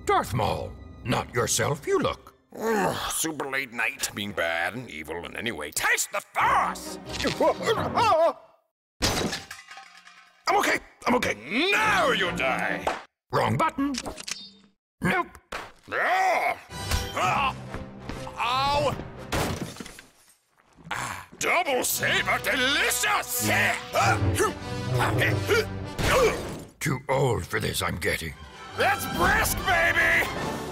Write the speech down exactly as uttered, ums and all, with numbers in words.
Darth Maul, not yourself you look. Oh, super late night, being bad and evil, and anyway, taste the Force! I'm okay, I'm okay. Now you die! Wrong button. Nope. Ah! Ah! Ow! Ah, double saber delicious! Too old for this, I'm getting. That's Brisk, baby!